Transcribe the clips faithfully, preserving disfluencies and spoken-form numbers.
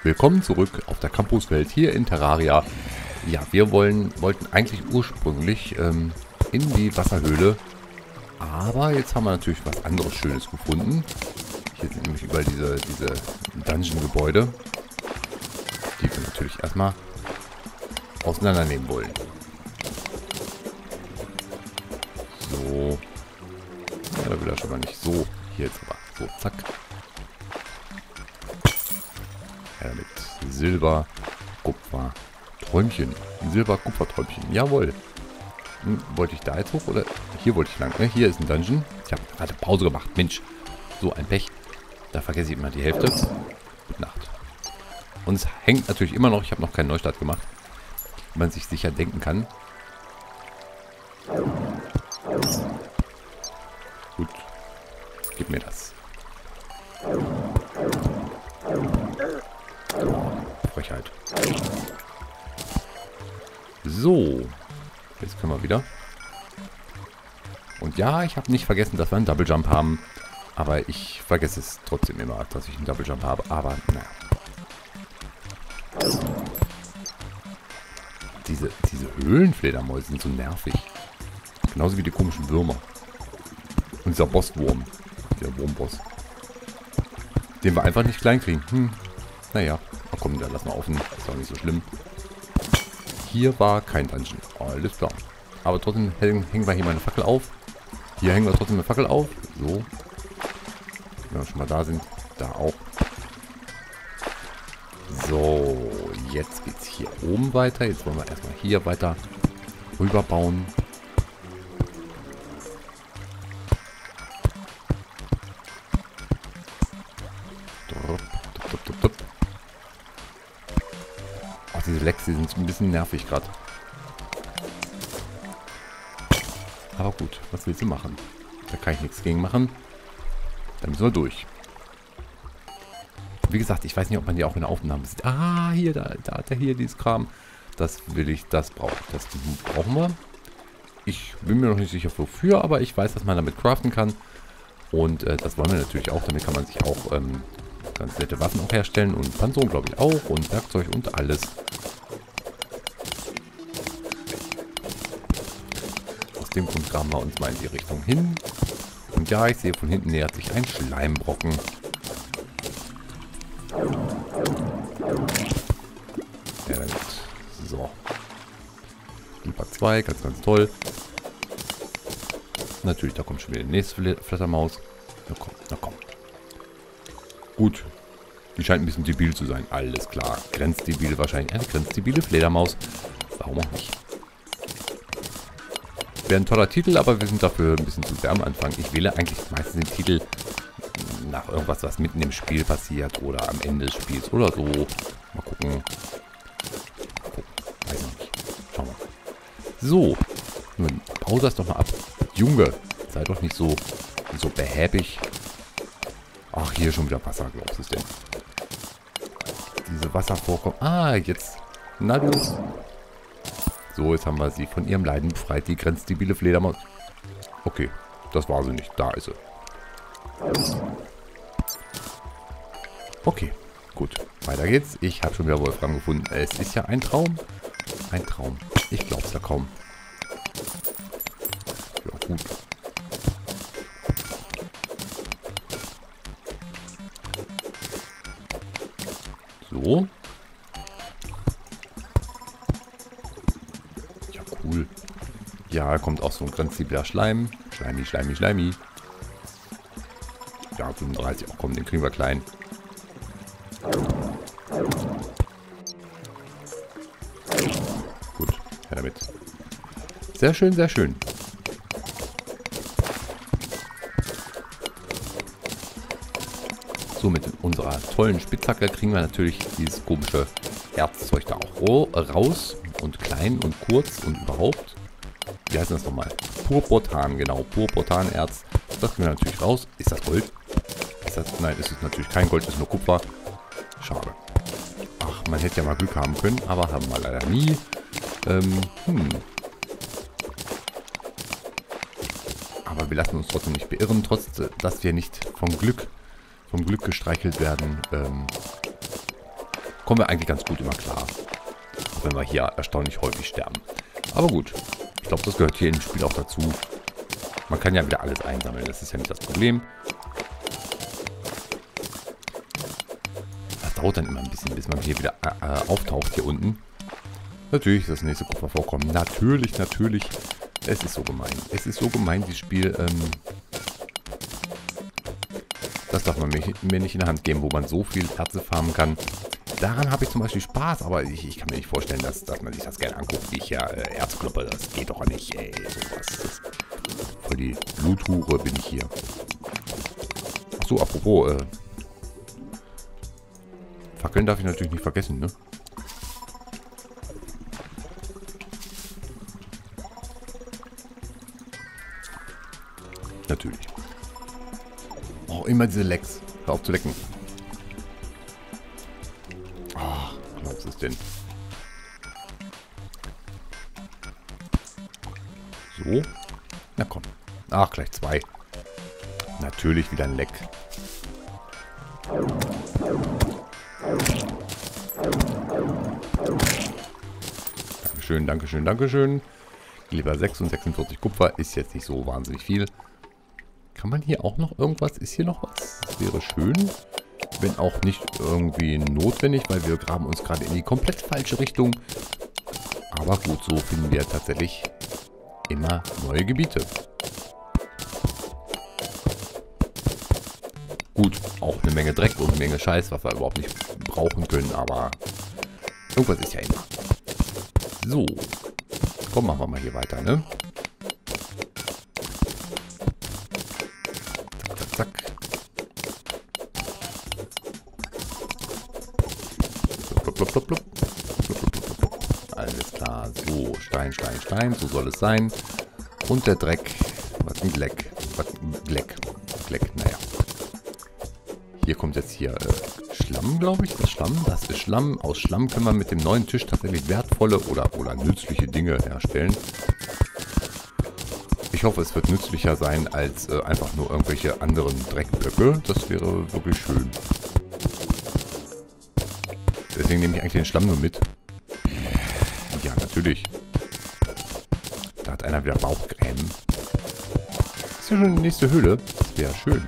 Willkommen zurück auf der Campuswelt hier in Terraria. Ja, wir wollen, wollten eigentlich ursprünglich ähm, in die Wasserhöhle. Aber jetzt haben wir natürlich was anderes Schönes gefunden. Hier sind nämlich überall diese, diese Dungeon-Gebäude. Die wir natürlich erstmal auseinandernehmen wollen. So. Ja, da will er schon mal nicht so. Hier jetzt aber. So, zack. Ja, mit Silber, Kupfer, Träumchen. Silber, Kupfer, Träumchen. Jawohl. Hm, wollte ich da jetzt hoch oder? Hier wollte ich lang. Ne? Hier ist ein Dungeon. Ich habe gerade Pause gemacht. Mensch. So ein Pech. Da vergesse ich immer die Hälfte. Gute Nacht. Und es hängt natürlich immer noch. Ich habe noch keinen Neustart gemacht. Wie man sich sicher denken kann. Gut. Gib mir das. Frechheit. So. Jetzt können wir wieder. Und ja, ich habe nicht vergessen, dass wir einen Double Jump haben. Aber ich vergesse es trotzdem immer, dass ich einen Double Jump habe. Aber naja. Diese, diese Höhlenfledermäuse sind so nervig. Genauso wie die komischen Würmer. Und dieser Bosswurm. Der Wurmboss. Den wir einfach nicht klein kriegen. Hm. Naja. Ach komm, dann lass mal offen. Ist auch nicht so schlimm. Hier war kein Dungeon. Alles klar. Aber trotzdem hängen, hängen wir hier mal eine Fackel auf. Hier hängen wir trotzdem eine Fackel auf. So. Wenn wir schon mal da sind. Da auch. So. Jetzt geht's hier oben weiter. Jetzt wollen wir erstmal hier weiter rüber bauen. Ach, diese Lecks, die sind ein bisschen nervig gerade. Aber gut, was willst du machen? Da kann ich nichts gegen machen. Dann müssen wir durch. Wie gesagt, ich weiß nicht, ob man die auch in der Aufnahme sieht. Ah, hier, da, da hat er hier dieses Kram. Das will ich, das brauche ich. Das brauchen wir. Ich bin mir noch nicht sicher wofür, aber ich weiß, dass man damit craften kann. Und äh, das wollen wir natürlich auch. Damit kann man sich auch ähm, ganz nette Waffen auch herstellen. Und Panzerung, glaube ich, auch. Und Werkzeug und alles. Aus dem Grund graben wir uns mal in die Richtung hin. Und ja, ich sehe, von hinten nähert sich ein Schleimbrocken. Ja, damit. So. Lieber zwei, ganz, ganz toll. Natürlich, da kommt schon wieder die nächste Fledermaus. Na komm, na komm. Gut. Die scheint ein bisschen debil zu sein. Alles klar. Grenzdebil wahrscheinlich. Eine grenzdebile Fledermaus. Warum auch nicht? Wäre ein toller Titel, aber wir sind dafür ein bisschen zu sehr am Anfang. Ich wähle eigentlich meistens den Titel nach irgendwas, was mitten im Spiel passiert oder am Ende des Spiels oder so. Mal gucken. Mal gucken. Weiß ich nicht. Schauen wir mal. So. Nun, pause das doch mal ab. Junge, sei doch nicht so, so behäbig. Ach, hier schon wieder Wasser, glaubst du es denn? Diese Wasservorkommen. Ah, jetzt. Na du. So, jetzt haben wir sie von ihrem Leiden befreit. Die grenzdebile Fledermaus. Okay, das war sie nicht. Da ist sie. Okay, gut. Weiter geht's. Ich habe schon wieder Wolfram gefunden. Es ist ja ein Traum. Ein Traum. Ich glaub's ja kaum. Ja, gut. So. Ja, cool. Ja, kommt auch so ein grenzdebiler Schleim. Schleimi, schleimi, schleimi. Ja, fünfunddreißig. Oh, komm, den kriegen wir klein. Gut, her damit. Sehr schön, sehr schön. So, mit unserer tollen Spitzhacke kriegen wir natürlich dieses komische Erzzeug da auch raus. Und klein und kurz und überhaupt. Wie heißt das nochmal? Purpurtan, genau. Purpurtanerz. Das kriegen wir natürlich raus. Ist das Gold? Ist das, nein, ist es natürlich kein Gold, ist nur Kupfer. Schade. Ach, man hätte ja mal Glück haben können, aber haben wir leider nie. Ähm, hm. Aber wir lassen uns trotzdem nicht beirren, trotz dass wir nicht vom Glück, vom Glück gestreichelt werden. Ähm, kommen wir eigentlich ganz gut immer klar. Auch wenn wir hier erstaunlich häufig sterben. Aber gut. Ich glaube, das gehört hier im Spiel auch dazu. Man kann ja wieder alles einsammeln. Das ist ja nicht das Problem. Das dauert dann immer ein bisschen, bis man hier wieder äh, auftaucht hier unten. Natürlich ist das nächste Kupfer vorkommen. Natürlich, natürlich. Es ist so gemein. Es ist so gemein, dieses Spiel. Ähm, das darf man mir, mir nicht in der Hand geben, wo man so viel Erze farmen kann. Daran habe ich zum Beispiel Spaß, aber ich, ich kann mir nicht vorstellen, dass, dass man sich das gerne anguckt, wie ich ja äh, Erz kloppe. Das geht doch nicht, ey. Sowas. Das, voll die Bluthure bin ich hier. Achso, apropos, äh, Fackeln darf ich natürlich nicht vergessen, ne? Natürlich. Oh, immer diese Lecks. Hör auf zu lecken. Ach, glaubst du es denn? So. Na komm. Ach, gleich zwei. Natürlich wieder ein Leck. Dankeschön, Dankeschön, Dankeschön. Lieber sechs und sechsundvierzig Kupfer ist jetzt nicht so wahnsinnig viel. Kann man hier auch noch irgendwas? Ist hier noch was? Das wäre schön. Wenn auch nicht irgendwie notwendig, weil wir graben uns gerade in die komplett falsche Richtung. Aber gut, so finden wir tatsächlich immer neue Gebiete. Gut, auch eine Menge Dreck und eine Menge Scheiß, was wir überhaupt nicht brauchen können, aber irgendwas ist ja immer. So. Komm, machen wir mal hier weiter, ne? Zack, zack, zack. Blub, blub, blub, blub. Alles klar. So, Stein, Stein, Stein. So soll es sein. Und der Dreck. Was ein Gleck. Was ein Gleck. Gleck, naja. Hier kommt jetzt hier äh, Schlamm, glaube ich. Das Schlamm, das ist Schlamm. Aus Schlamm können wir mit dem neuen Tisch tatsächlich wertvolle oder, oder nützliche Dinge herstellen. Ich hoffe, es wird nützlicher sein als äh, einfach nur irgendwelche anderen Dreckblöcke. Das wäre wirklich schön. Deswegen nehme ich eigentlich den Schlamm nur mit. Ja, natürlich. Da hat einer wieder Bauchgrämen. Ist ja schon die nächste Höhle. Das wäre schön.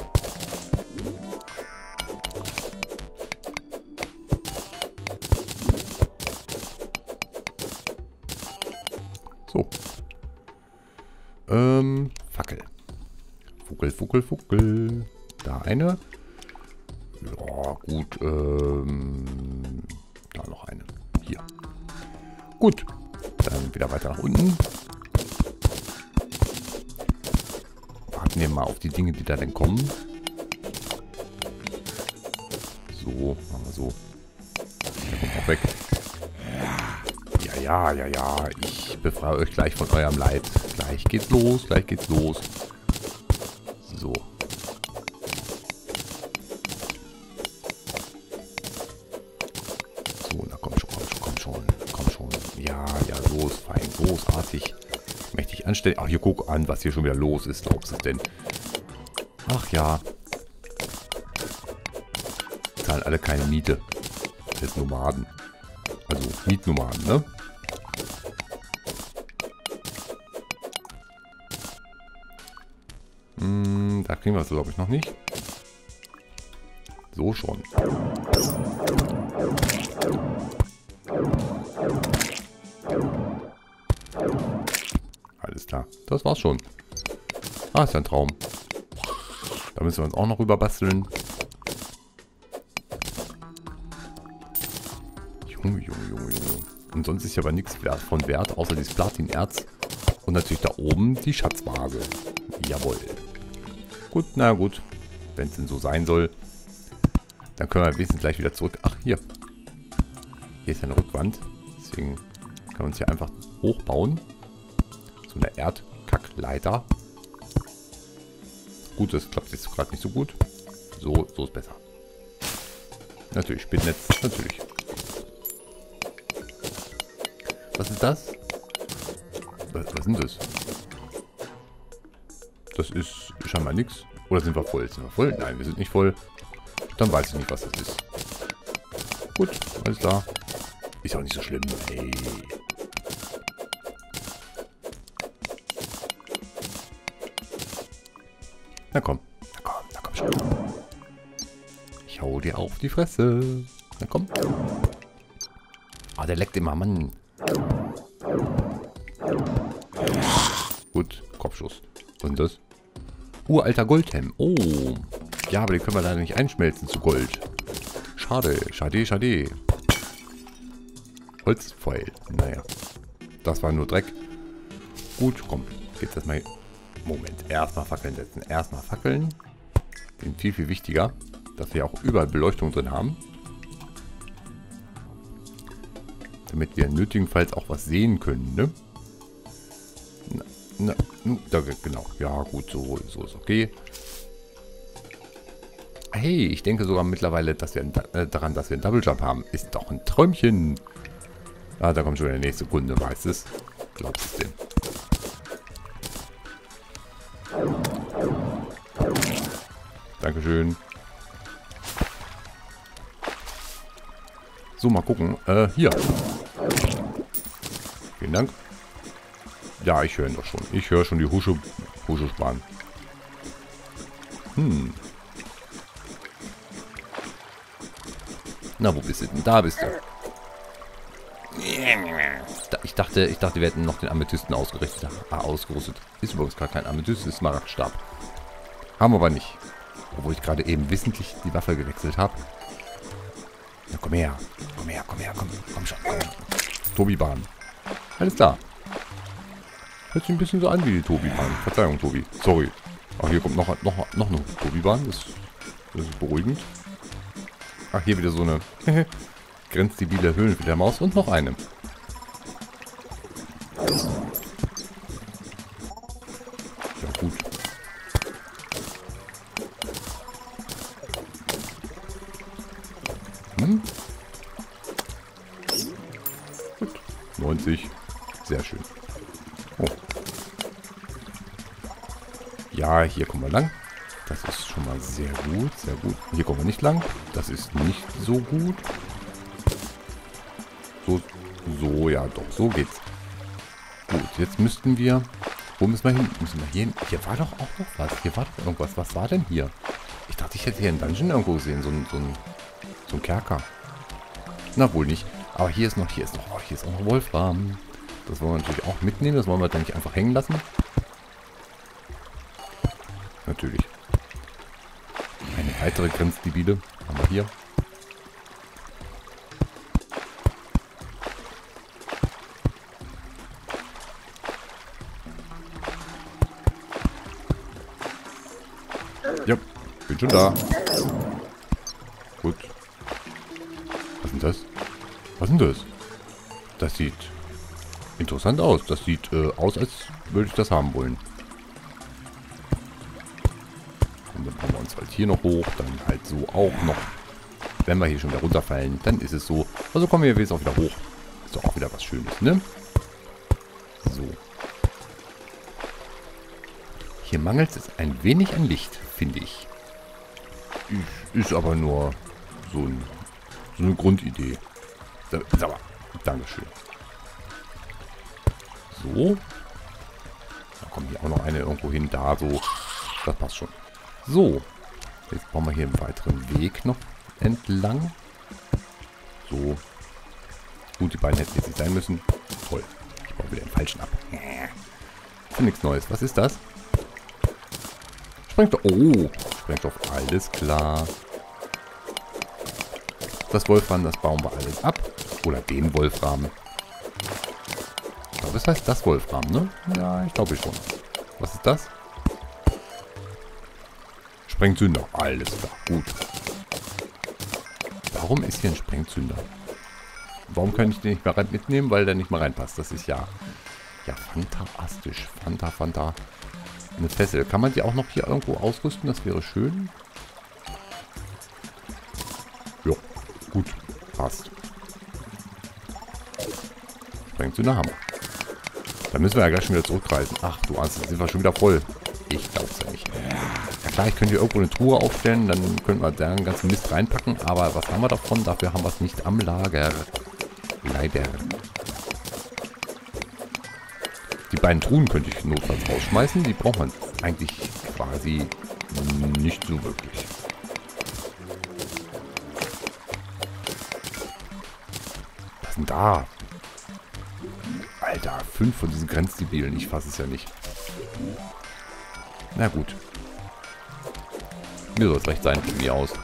So. Ähm, Fackel. Fuckel, Fuckel, Fuckel. Da eine. Ja, gut. Ähm, da noch eine. Hier. Gut. Dann wieder weiter nach unten. Warten wir mal auf die Dinge, die da denn kommen. So, machen wir so. Der kommt auch weg. Ja, ja, ja, ja. Ich befreie euch gleich von eurem Leid. Gleich geht's los, gleich geht's los. So. So, na komm schon, komm schon, komm schon, komm schon. Ja, ja, so ist fein, großartig. Mächtig anstellen. Ach, hier guck an, was hier schon wieder los ist, glaubst du denn? Ach ja. Zahlen alle keine Miete. Das ist Nomaden. Also Mietnomaden, ne? Hm, da kriegen wir es, glaube ich, noch nicht. So schon. Alles klar. Das war's schon. Ah, ist ja ein Traum. Da müssen wir uns auch noch rüber basteln. Junge, Junge, Junge, Junge. Und sonst ist ja aber nichts von Wert, außer dieses Platinerz. Und natürlich da oben die Schatzvase. Jawohl. Gut, na gut. Wenn es denn so sein soll. Dann können wir wenigstens gleich wieder zurück. Ach, hier. Hier ist eine Rückwand. Deswegen können wir uns hier einfach hochbauen. So eine Erdkackleiter. Gut, das klappt jetzt gerade nicht so gut. So, so ist besser. Natürlich, Spinnennetz. Natürlich. Was ist das? Was, was ist das? Das ist scheinbar nichts. Oder sind wir voll? Sind wir voll? Nein, wir sind nicht voll. Dann weiß ich nicht, was das ist. Gut, alles klar. Ist auch nicht so schlimm. Hey. Na komm. Na komm, na komm schon. Ich hau dir auf die Fresse. Na komm. Ah, der leckt immer, Mann. Gut, Kopfschuss. Was ist das? Uralter Goldhelm. Oh. Ja, aber den können wir leider nicht einschmelzen zu Gold. Schade, schade, schade. Holzpfeil. Naja. Das war nur Dreck. Gut, komm. Geht's erstmal. Moment. Erstmal Fackeln setzen. Erstmal Fackeln. Sind viel, viel wichtiger, dass wir auch überall Beleuchtung drin haben. Damit wir nötigenfalls auch was sehen können, ne? Na, na, da, genau. Ja, gut, so, so ist okay. Hey, ich denke sogar mittlerweile, dass wir äh, daran, dass wir einen Double Jump haben. Ist doch ein Träumchen. Ah, da kommt schon der nächste Kunde, weißt es. Glaubst du es denn? Dankeschön. So, mal gucken. Äh, hier. Vielen Dank. Ja, ich höre ihn doch schon. Ich höre schon die Husche, Husche-Spahn. Hm. Na, wo bist du denn? Da bist du. Ich dachte, ich dachte, wir hätten noch den Amethysten ausgerichtet. Ah, ausgerüstet. Ist übrigens gar kein Amethyst, ist Smaragdstab. Haben wir aber nicht. Obwohl ich gerade eben wissentlich die Waffe gewechselt habe. Na, komm her. Komm her, komm her, komm. Komm schon. Komm. Tobi-Bahn. Alles klar. Hört sich ein bisschen so an wie die Tobi-Bahn. Verzeihung, Tobi. Sorry. Ach, hier kommt noch, noch, noch eine Tobi-Bahn. Das, das ist beruhigend. Ach, hier wieder so eine grenzdebile Höhlenfledermaus und noch eine. Ja, gut. Hm? Gut. neunzig. Sehr schön. Oh. Ja, hier kommen wir lang. Das ist schon mal sehr gut, sehr gut. Hier kommen wir nicht lang. Das ist nicht so gut. So, so, ja doch, so geht's. Gut, jetzt müssten wir... Wo müssen wir hin? Müssen wir hier hin? Hier war doch auch noch was. Hier war doch irgendwas. Was war denn hier? Ich dachte, ich hätte hier einen Dungeon irgendwo gesehen. So ein, so ein, so ein Kerker. Na, wohl nicht. Aber hier ist noch, hier ist noch, oh, hier ist auch noch Wolfram. Das wollen wir natürlich auch mitnehmen. Das wollen wir dann nicht einfach hängen lassen. Natürlich. Eine weitere Grenzdebile haben wir hier. Ja, bin schon da. Gut. Was ist denn das? Was ist denn das? Das sieht interessant aus. Das sieht äh, aus, als würde ich das haben wollen. Und dann bauen wir uns halt hier noch hoch. Dann halt so auch noch. Wenn wir hier schon wieder runterfallen, dann ist es so. Also kommen wir jetzt auch wieder hoch. Ist doch auch wieder was Schönes, ne? So. Hier mangelt es ein wenig an Licht, finde ich. Ist aber nur so, ein, so eine Grundidee. Sauber. Dankeschön. So. Da kommt hier auch noch eine irgendwo hin. Da so. Das passt schon. So. Jetzt bauen wir hier einen weiteren Weg noch entlang. So. Gut, die beiden hätten jetzt nicht sein müssen. Toll. Ich baue wieder den falschen ab. Ist nichts Neues. Was ist das? Sprengstoff. Oh. Sprengstoff. Alles klar. Das Wolfram, das bauen wir alles ab. Oder den Wolfram. Ich glaube, es heißt das Wolfram, ne? Ja, ich glaube schon. Was ist das? Sprengzünder. Alles klar. Gut. Warum ist hier ein Sprengzünder? Warum kann ich den nicht mehr mitnehmen? Weil der nicht mal reinpasst. Das ist ja... Ja, fantastisch. Fanta, Fanta. Eine Fessel. Kann man die auch noch hier irgendwo ausrüsten? Das wäre schön. Jo. Gut. Passt. Sprengzünder haben wir. Da müssen wir ja gleich schon wieder zurückreisen. Ach, du Angst, sind wir schon wieder voll. Ich glaube es ja nicht. Ja klar, ich könnte hier irgendwo eine Truhe aufstellen, dann könnten wir da einen ganzen Mist reinpacken, aber was haben wir davon? Dafür haben wir es nicht am Lager. Leider. Die beiden Truhen könnte ich notfalls rausschmeißen, die braucht man eigentlich quasi nicht so wirklich. Was ist denn da? Alter, fünf von diesen Grenzdebilen, ich fasse es ja nicht. Na gut. Mir soll es recht sein, von mir aus.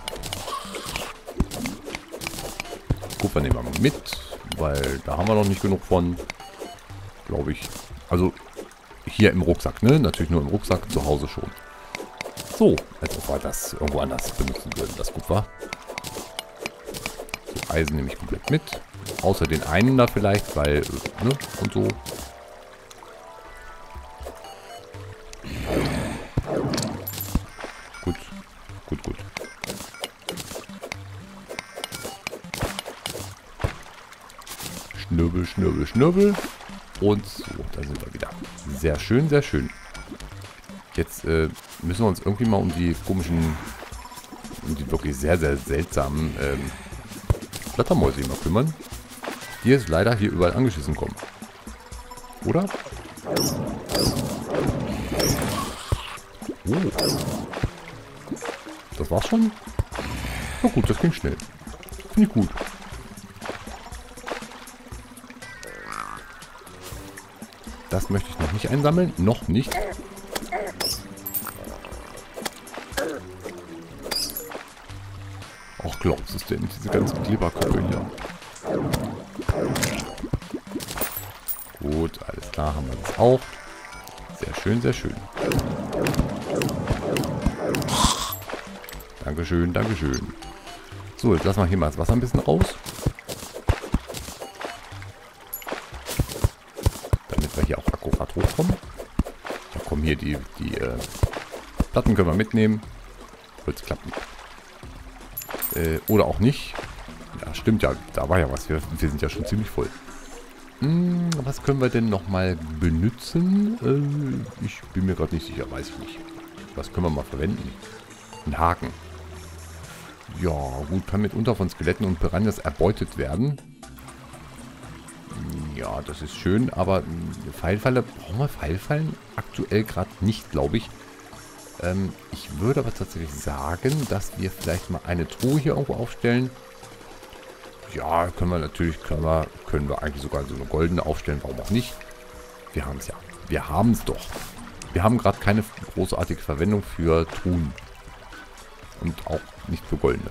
Kupfer nehmen wir mal mit, weil da haben wir noch nicht genug von. Glaube ich. Also hier im Rucksack, ne? Natürlich nur im Rucksack, zu Hause schon. So, als ob wir das irgendwo anders benutzen würden, das Kupfer. So, Eisen nehme ich komplett mit. Außer den einen da vielleicht, weil, ne? Und so. Gut, gut, gut. Schnirbel, schnirbel, schnirbel. Und so, da sind wir wieder. Sehr schön, sehr schön. Jetzt äh, müssen wir uns irgendwie mal um die komischen, um die wirklich sehr, sehr seltsamen ähm, Flattermäuse mal kümmern. Die jetzt leider hier überall angeschissen kommen. Oder? Oh. Das war's schon? Na gut, das ging schnell. Finde ich gut. Das möchte ich noch nicht einsammeln. Noch nicht. Auch glaubst du es denn? Diese ganzen Kleberköpfe hier. Gut, alles klar, haben wir das auch. Sehr schön, sehr schön. Dankeschön, Dankeschön. So, jetzt lassen wir hier mal das Wasser ein bisschen raus. Damit wir hier auch akkurat hochkommen. Ja, komm, hier die, die äh, Platten können wir mitnehmen. Wird's klappen. Äh, oder auch nicht. Ja, stimmt ja. Da war ja was. Wir, wir sind ja schon ziemlich voll. Hm, was können wir denn nochmal benutzen? Äh, ich bin mir gerade nicht sicher. Weiß ich nicht. Was können wir mal verwenden? Ein Haken. Ja, gut. Kann mitunter von Skeletten und Piranhas erbeutet werden. Ja, das ist schön. Aber eine Pfeilfalle... Brauchen wir Pfeilfallen? Aktuell gerade nicht, glaube ich. Ähm, ich würde aber tatsächlich sagen, dass wir vielleicht mal eine Truhe hier irgendwo aufstellen. Ja, können wir natürlich, können wir, können wir eigentlich sogar so eine goldene aufstellen. Warum auch nicht? Wir haben es ja. Wir haben es doch. Wir haben gerade keine großartige Verwendung für Truhen. Und auch nicht für goldene.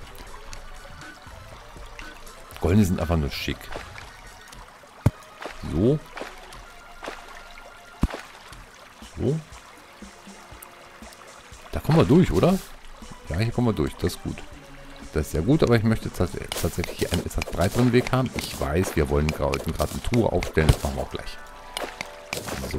Goldene sind einfach nur schick. So. So. Da kommen wir durch, oder? Ja, hier kommen wir durch. Das ist gut. Das ist sehr gut, aber ich möchte tatsächlich hier einen etwas breiteren Weg haben. Ich weiß, wir wollen gerade eine Truhe aufstellen. Das machen wir auch gleich. So.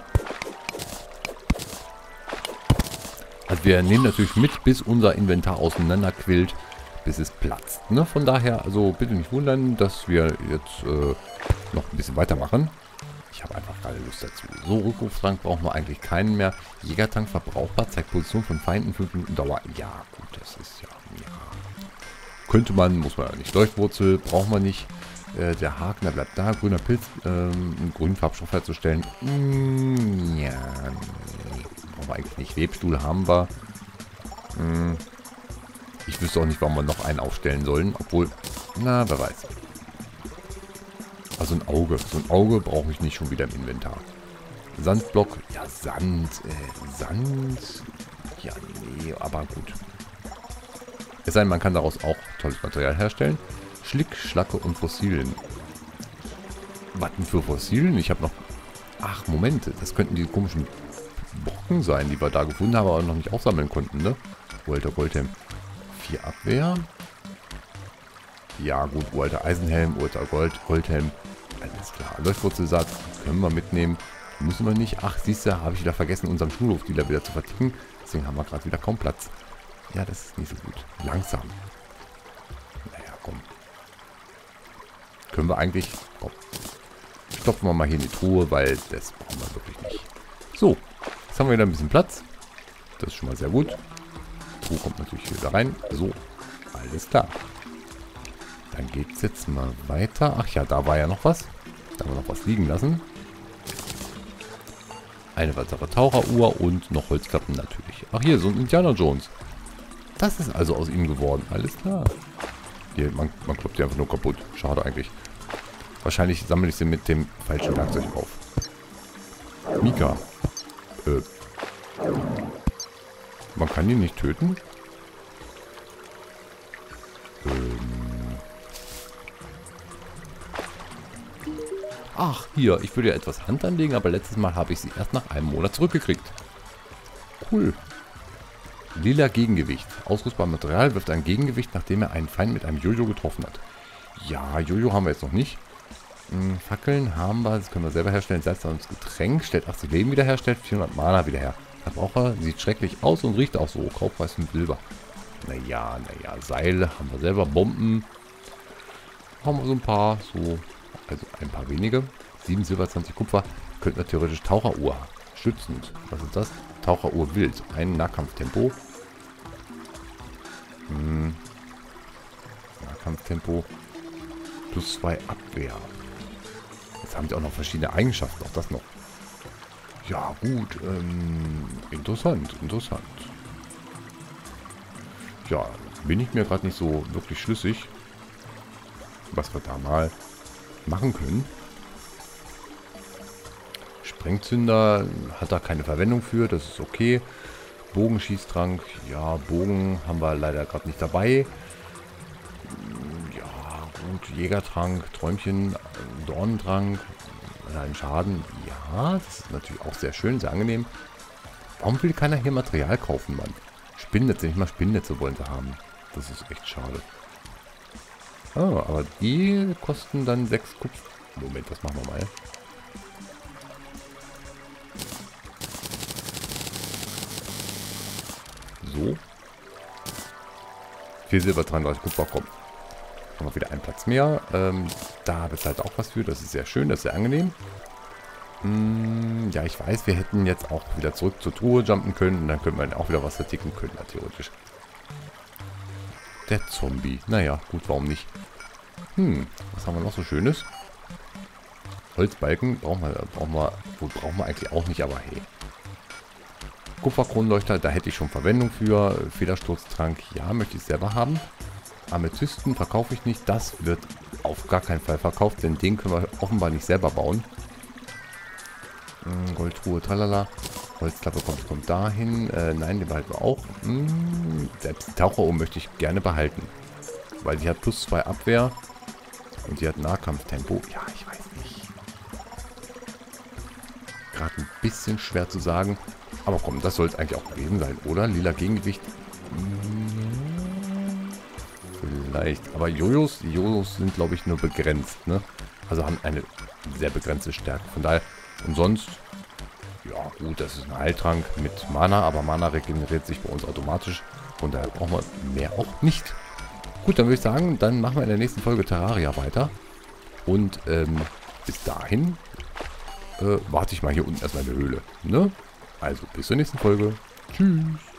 Also wir nehmen natürlich mit, bis unser Inventar auseinanderquillt, bis es platzt. Ne? Von daher, also bitte nicht wundern, dass wir jetzt äh, noch ein bisschen weitermachen. Ich habe einfach gerade Lust dazu. So, Rückruftank brauchen wir eigentlich keinen mehr. Jägertank verbrauchbar, zeigt Position von Feinden, fünf Minuten Dauer. Ja, gut, das ist ja, ja. Könnte man, muss man ja nicht. Leuchtwurzel brauchen wir nicht. Äh, der Haken, der bleibt da. Grüner Pilz, ähm, einen grünen Farbstoff herzustellen. Mm, ja, nee. Brauchen wir eigentlich nicht. Webstuhl haben wir. Mm, ich wüsste auch nicht, warum wir noch einen aufstellen sollen. Obwohl, na, wer weiß. Also ein Auge. So ein Auge brauche ich nicht schon wieder im Inventar. Sandblock. Ja, Sand. Äh, Sand. Ja, nee, aber gut. Es sei denn, man kann daraus auch tolles Material herstellen. Schlick, Schlacke und Fossilien. Was denn für Fossilien? Ich habe noch... Ach, Moment. Das könnten die komischen Brocken sein, die wir da gefunden haben, aber noch nicht aufsammeln konnten, ne? Walter Goldhelm. Vier Abwehr. Ja, gut. Walter Eisenhelm, Walter Gold, Goldhelm. Alles klar. Leuchtwurzelsatz können wir mitnehmen. Müssen wir nicht. Ach, siehst du, habe ich wieder vergessen, unseren Schulhofdealer wieder zu verticken. Deswegen haben wir gerade wieder kaum Platz. Ja, das ist nicht so gut. Langsam. Naja, komm. Können wir eigentlich... Komm. Stopfen wir mal hier in die Truhe, weil das brauchen wir wirklich nicht. So. Jetzt haben wir wieder ein bisschen Platz. Das ist schon mal sehr gut. Truhe kommt natürlich wieder rein. So, alles klar. Dann geht es jetzt mal weiter. Ach ja, da war ja noch was. Da haben wir noch was liegen lassen. Eine weitere Taucheruhr und noch Holzklappen natürlich. Ach hier, so ein Indiana Jones. Das ist also aus ihm geworden. Alles klar. Hier, man, man kloppt die einfach nur kaputt. Schade eigentlich. Wahrscheinlich sammle ich sie mit dem falschen Werkzeug auf. Mika. Äh. Man kann ihn nicht töten? Ähm. Ach, hier. Ich würde ja etwas Hand anlegen, aber letztes Mal habe ich sie erst nach einem Monat zurückgekriegt. Cool. Lila Gegengewicht. Ausrüstbares Material wirft ein Gegengewicht, nachdem er einen Feind mit einem Jojo getroffen hat. Ja, Jojo haben wir jetzt noch nicht. Hm, Fackeln haben wir, das können wir selber herstellen. Salzsaures Getränk stellt achtzig Leben wiederherstellt, vierhundert Mana wieder her. Verbraucher sieht schrecklich aus und riecht auch so. Kaufpreis fünf Silber. Naja, naja, Seile haben wir selber. Bomben haben wir so ein paar, so, also ein paar wenige. sieben Silber, zwanzig Kupfer. Könnten wir theoretisch Taucheruhr. Schützend. Was ist das? Taucheruhr wild. Ein Nahkampftempo. Hm. Nahkampftempo. Plus zwei Abwehr. Jetzt haben die auch noch verschiedene Eigenschaften. Auch das noch. Ja, gut. Ähm, interessant, interessant. Ja, bin ich mir gerade nicht so wirklich schlüssig, was wir da mal machen können. Sprengzünder hat da keine Verwendung für, das ist okay. Bogenschießtrank, ja, Bogen haben wir leider gerade nicht dabei. Ja, gut, Jägertrank, Träumchen, Dornentrank, ein Schaden, ja, das ist natürlich auch sehr schön, sehr angenehm. Warum will keiner hier Material kaufen, Mann? Spinnnetze, nicht mal Spinnnetze wollen sie haben. Das ist echt schade. Ah, aber die kosten dann sechs Kupfer. Moment, das machen wir mal. So. vier Silber, dreiunddreißig Kupfer, komm. Haben wir wieder einen Platz mehr. Ähm, da bezahlt auch was für. Das ist sehr schön, das ist sehr angenehm. Hm, ja, ich weiß, wir hätten jetzt auch wieder zurück zur Truhe jumpen können. Und dann könnten wir auch wieder was verticken können, theoretisch. Der Zombie. Naja, gut, warum nicht? Hm, was haben wir noch so Schönes? Holzbalken brauchen wir, brauchen wir, wohl brauchen wir eigentlich auch nicht, aber hey. Kupferkronleuchter, da hätte ich schon Verwendung für. Federsturztrank, ja, möchte ich selber haben. Amethysten verkaufe ich nicht. Das wird auf gar keinen Fall verkauft, denn den können wir offenbar nicht selber bauen. Hm, Goldtruhe, tralala. Holzklappe kommt, kommt dahin. Äh, nein, den behalten wir auch. Hm, selbst die Taucheruhr möchte ich gerne behalten. Weil sie hat plus zwei Abwehr. Und sie hat Nahkampftempo. Ja, ich weiß nicht. Gerade ein bisschen schwer zu sagen. Aber komm, das soll es eigentlich auch gewesen sein, oder? Lila Gegengewicht. Hm, vielleicht. Aber Jojos, die Jojos sind, glaube ich, nur begrenzt, ne? Also haben eine sehr begrenzte Stärke. Von daher, und sonst, ja gut, das ist ein Heiltrank mit Mana, aber Mana regeneriert sich bei uns automatisch. Von daher brauchen wir mehr auch nicht. Gut, dann würde ich sagen, dann machen wir in der nächsten Folge Terraria weiter. Und ähm, bis dahin äh, warte ich mal hier unten erstmal in der Höhle. Ne? Also bis zur nächsten Folge. Tschüss.